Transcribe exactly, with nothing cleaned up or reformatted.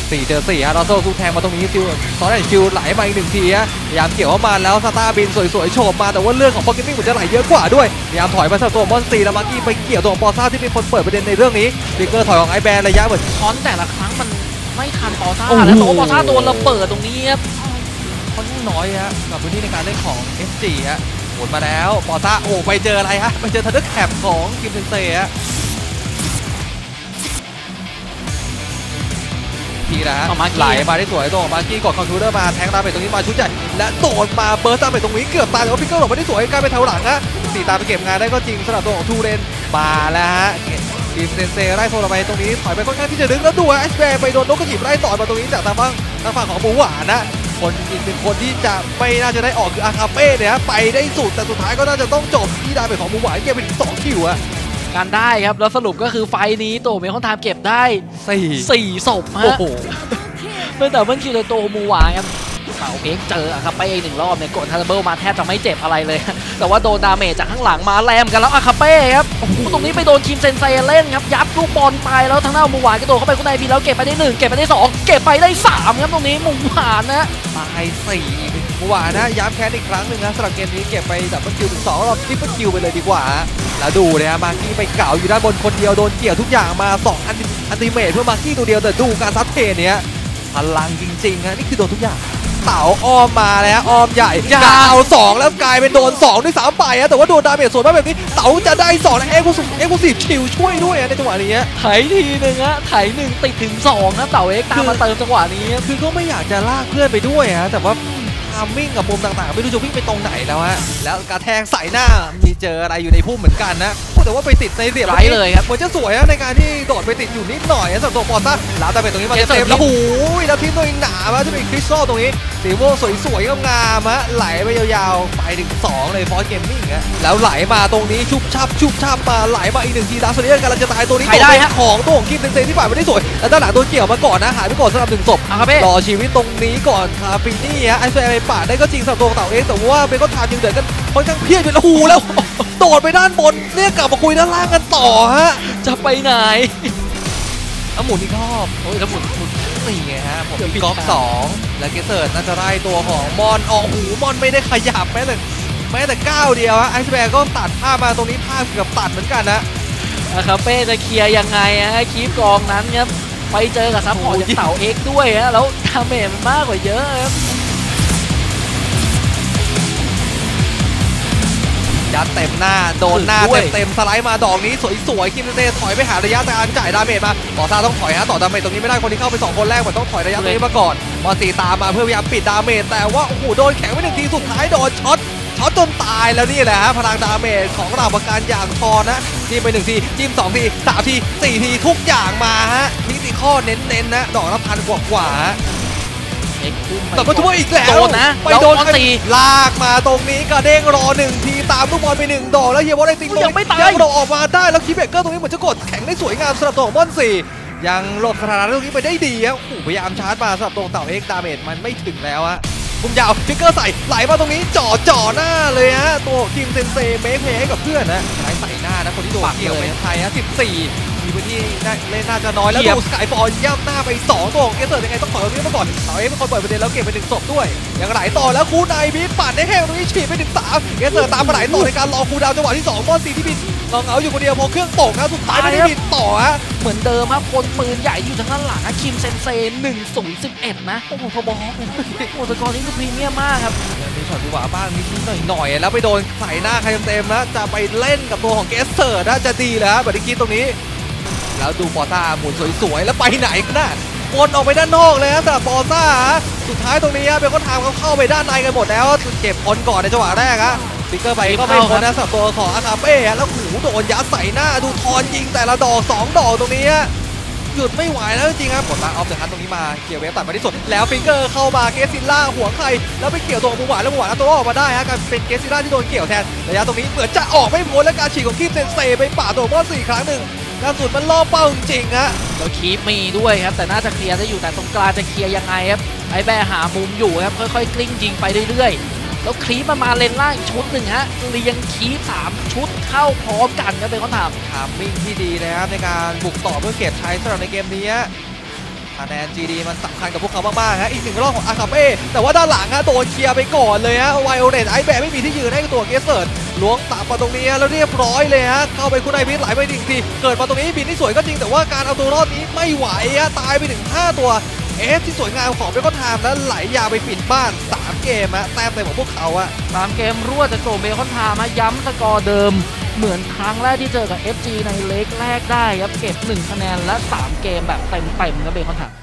สี่เจอสี่ฮะเราโซ่สู้แทงมาตรงนี้ซิลซอนแอนชิลไหลมาอีกหนึ่งทีฮะพยายามเกี่ยวเข้ามาแล้วสตาร์บินสวยๆโฉบมาแต่ว่าเรื่องของพ็อกเก็ตติ้งเหมือนจะไหลเยอะกว่าด้วยพยายามถอยมาสับตัวมอนสตีแล้วมาร์กี้ไปเกี่ยวตัวของปอซ่าที่เป็นคนเปิดประเด็นในเรื่องนี้ฟิกเกอร์ถอยของไอแบนระยะเหมือนช้อนแต่ละครั้งมันไม่ทันปอซ่าแล้วโตปอซ่าโดนระเบิดตรงนี้ครับค่อนข้างน้อยฮะกับพื้นที่ในการเล่นของ เอส จี ฮะหมุนมาแล้วปอซ่าโอ้ไปเจออะไรฮะไปเจอทันเดอร์แคปของคิมเซนเซ่ฮะทีนะฮะไหลมาได้สวยตรงมาร์กี้กดคอนทูเดอร์มาแทงดาเมจตรงนี้มาชุดใหญ่และโดนมาเบิร์สดาเมจตรงนี้เกือบตายแต่ว่าพิกเกอร์หลบไม่ได้สวยกลายเป็นแถวหลังฮะสี่ตามไปเก็บงานได้ก็จริงสำหรับตัวของทูเรนมาแล้วฮะทีมเซนเซ่ไล่โซนไปตรงนี้ถอยไปค่อนข้างที่จะดึงแล้วดูไอซ์แบร์ไปโดนนกกระจิบไล่ต่อยมาตรงนี้จากทางฝั่งทางฝั่งของบูหวานนะคนอีกหนึ่งคนที่จะไม่น่าจะได้ออกคืออาคาเป้เนี่ยไปได้สุดแต่สุดท้ายก็น่าจะต้องจบที่ดาเมจของบูหวานเก็บไปถึงสองคิวอะการได้ครับแล้วสรุปก็คือไฟนี้ตัวเมคอนไทม์เก็บได้สี่สี่ศพฮะเป็นแต่เมื่อคิวเลยตัวมูหวานครับเต่าเอ็กเจออะครับไปอีกหนึ่งรอบเนี่ยกดทันเบิลมาแทบจะไม่เจ็บอะไรเลยแต่ว่าโดนดาเมจจากข้างหลังมาแรมกันแล้วอาคาเป้ครับตรงนี้ไปโดนคิมเซนเซเล่นครับยับลูกบอลไปแล้วทางหน้ามูหวานกระโดดเข้าไปข้างในพีแล้วเก็บไปได้หนึ่งเก็บไปได้สองเก็บไปได้สามครับตรงนี้มูหวานนะตายสี่มูหวานนะย้ำแค้นอีกครั้งหนึ่งนะสำหรับเกมนี้เก็บไปดับเบิลคิวถึงสองรอบทริปเปิลคิวไปเลยดีกว่าแล้วดูเลยฮะมาร์กี้ไปเก่าอยู่ด้านบนคนเดียวโดนเกี่ยวทุกอย่างมาสองอันอันติเมทเพื่อมาร์กี้ตัวเดียวแต่ดูการซัดเทเนี้ยพลังจริงๆฮะนี่คือโดนทุกอย่างเต๋าอ้อมมาแล้วอ้อมใหญ่กาเอาสองแล้วกลายเป็นโดนสองด้วยสามไปฮะแต่ว่าโดนดาเมจสวนมาแบบนี้เต๋าจะได้สองและเอ็กซ์คูเอ็กซ์คูซีฟคิวช่วยด้วยในจังหวะนี้ไถทีหนึ่งฮะไถหนึ่งติดถึงสองนะเต๋าเอ็กซ์ตามมาเติมจังหวะนี้คือก็ไม่อยากจะลากเพื่อนไปด้วยฮะแต่ว่าทามมิ่งกับมุมต่างๆไม่รู้จะวิ่งไปตรงไหนแล้วฮะแล้วกระแทงใส่หน้ามีเจออะไรอยู่ในพุ่มเหมือนกันนะแต่ว่าไปติดในเรียบไรเลยครับเหมือนจะสวยในการที่โดดไปติดอยู่นิดหน่อยสำหรับตัวปอซ่าแล้วแต่เป็นตรงนี้มาเต็มแล้วโอ้ยแล้วทีมตัวเองหนามาที่เป็นคริสตัลตรงนี้สีม่วงสวยๆงามๆฮะไหลไปยาวๆไปถึงสองเลยฟอร์เกมมิ่งฮะแล้วไหลมาตรงนี้ชุบชับชุบชับมาไหลมาอีกหนึ่งทีดาวโซเลียนกำลังจะตายตัวนี้ได้ของตัวของคิมเซนเซ่ที่ฝ่ายไม่ได้สวยแล้วด้านหลังตัวเกี่ยวมาก่อนนะหายไปก่อนสำหรับหนึ่งศพรอชีวิตตรงนี้ก่อนคาฟินี่ฮะไอซ์แฟร์ไปปาดได้ก็จริงสำหรับตัวเต่าเองแต่ว่าเบคอนไทม์ยังเดือดกันค่อนข้างเพี้ยนอยู่แล้วหูแล้วโดดไปด้านบนเรียกกลับมาคุยด้านล่างกันต่อฮะจะไปไหนเอาหมุนอีกรอบโอ้ยแล้วหมุนหมุนนี่ไงฮะผมมีก๊อกสองและเกสเซิร์ดน่าจะไล่ตัวของมอนออกหูมอนไม่ได้ขยับแม้แต่แม้แต่ก้าวเดียวฮะไอซ์แบร์ก็ตัดภาพมาตรงนี้ภาพเกือบตัดเหมือนกันนะครับเป้จะเคลียร์ยังไงฮะคีฟกองนั้นครับไปเจอกับซัพพอร์ตจากเต่าเอ็กด้วยฮะแล้วดาเมจมันมากกว่าเยอะครับยัดเต็มหน้าโดนหน้าเต็มเต็มสไลด์มาดอกนี้สวยๆคิมเซนเซ่ถอยไปหาระยะการจ่ายดาเมจมาต่อซาต้องถอยฮะต่อดาเมจตรงนี้ไม่ได้คนที่เข้าไปสองคนแรกมันต้องถอยระยะตรงนี้มาก่อนมอสีตามมาเพื่อพยายามปิดดาเมจแต่ว่าโอ้โหโดนแข็งไปหนึ่งทีสุดท้ายโดนช็อตช็อตจนตายแล้วนี่แหละฮะพลังดาเมจของเราประการอย่างทอนะจิ้มไปหนึ่งทีจิ้มสองทีสามทีสี่ทีทุกอย่างมาฮะมิติข้อเน้นๆนะดอกละพันกว่าๆแต่มาช่วยอีกแล้วโดนนะไปโดนตีลากมาตรงนี้กระเด้งรอหนึ่งทีตามลูกบอลไปหนึ่งดอกแล้วเฮียวอลเลติงยังไม่ตายยังโดดออกมาได้แล้วคีเบเกอร์ตรงนี้เหมือนจะกดแข็งได้สวยงามสำหรับตัวของบอลสี่ยังหลบสถานะตรงนี้ไปได้ดีครับพยายามชาร์จมาสำหรับตัวเต่าเอ็กดาเมจมันไม่ถึงแล้วอะมุมยาวฟิกเกอร์ใส่ไหลมาตรงนี้จ่อจ่อหน้าเลยฮะตัวคิมเซนเซ่เมคเพย์ให้กับเพื่อนนะไหลใส่หน้านะคนที่โดนเกี่ยวเป็นไทยฮะสิบสี่มีพื้นที่เล่นน่าจะน้อยแล้วดูสกายบอลย่ำหน้าไปสองตัวของเกสเซอร์ยังไงต้องถอยตรงนี้มาก่อนเต่าเอ็กเป็นคนเปิดประเด็นแล้วเก็บไปหนึ่งศพด้วยยังไหลต่อแล้วคูนายบีปัดได้แค่ตรงนี้ฉีดไปถึงสามเกสเซอร์ตามมาไหลต่อในการรอคูดาวจังหวะที่สองบอลซีที่บินลองเอาอยู่คนเดียวพอเครื่องโป่งนะสุดท้ายไม่ได้บินต่อฮะเหมือนเดิมครับคนปืนใหญ่อยู่ทางด้านหลังคิมเซนเซ่หนึ่งศูนย์สิบเอ็ดนะโอ้โหพอบอลโอ้สกอร์นี้คือพรีเมียมมากครับมีช็อตดีกว่าบ้างนิดหน่อยๆแล้วไปโดนใส่หน้าใครเต็มๆนะจะไปเล่นกับตัวของเกสเซอร์น่าจะดีแล้วแบบที่คิดตรงนี้แล้วดูปอซ่าหมุนสวยๆแล้วไปไหนกันน่ะวนออกไปด้านนอกเลยนะสำหรับปอซ่าสุดท้ายตรงนี้เบลก็ทำเขาเข้าไปด้านในกันหมดแล้วเก็บคนก่อนในจังหวะแรกฮะสติ๊กเกอร์ไปก็ไม่พ้นนะสำหรับตัวของอาคาเป้แล้วหูโดนยัดใส่หน้าดูทอนยิงแต่ละดอกสองดอกตรงนี้หยุดไม่ไหวแล้วจริงครับกดมาออฟเดอะฮันตรงนี้มาเกี่ยวเวฟตัดมาที่สุดแล้วฟิงเกอร์เข้ามาเกสซิล่าหัวใครแล้วไปเกี่ยวตัวมูหวานแล้วมูหวานตัวออกมาได้ฮะการเป็นเกสซิล่าที่โดนเกี่ยวแทนระยะตรงนี้เหมือนจะออกไม่พ้นและการฉีกของคีฟเซนเซ่ไปป่าตัวบอลสี่ครั้งหนึ่งกระสุนมันล่อเป้าจริงๆฮะแล้วคีฟมีด้วยครับแต่น่าจะเคลียร์ได้อยู่แต่ตรงกลางจะเคลียร์ยังไงครับไอ้แบร์หามุมอยู่ครับค่อยๆกลิ้งยิงไปเรื่อยๆแล้วคีฟมามาเลนล่างอีกชุดหนึ่งฮะเรียงคีฟสามชุดเข้าพร้อมกันครับเป็นคำถามทามมิ่งที่ดีนะครับในการบุกต่อเพื่อเก็บชัยสำหรับในเกมนี้คะแนน จี ดี มันสำคัญกับพวกเขามากๆฮะอีกหนึ่งรอบของอาคาเป้แต่ว่าด้านหลังฮะโดนเคลียร์ไปก่อนเลยฮะไวโอเลตไอแบร์ไม่มีที่ยืนให้กับตัวเกสเซิร์ดล้วงตับมาตรงนี้แล้วเรียบร้อยเลยฮะเข้าไปคุณไอพิษไหลไปหนึ่งทีเกิดมาตรงนี้บินที่สวยก็จริงแต่ว่าการเอาตัวรอดนี้ไม่ไหวฮะตายไปถึงห้าตัวเอฟที่สวยงามของเบคอนไทม์แล้วไหลยาวไปปิดบ้านสามเกมฮะแต้มเต็มของพวกเขาอะสามเกมรวดจากโกเบคอนไทม์มาย้ำสกอร์เดิมเหมือนครั้งแรกที่เจอกับ เอฟ จี ในเล็กแรกได้ครับเก็บหนึ่งคะแนนและสามเกมแบบเต็มๆครับเบคอนไทม์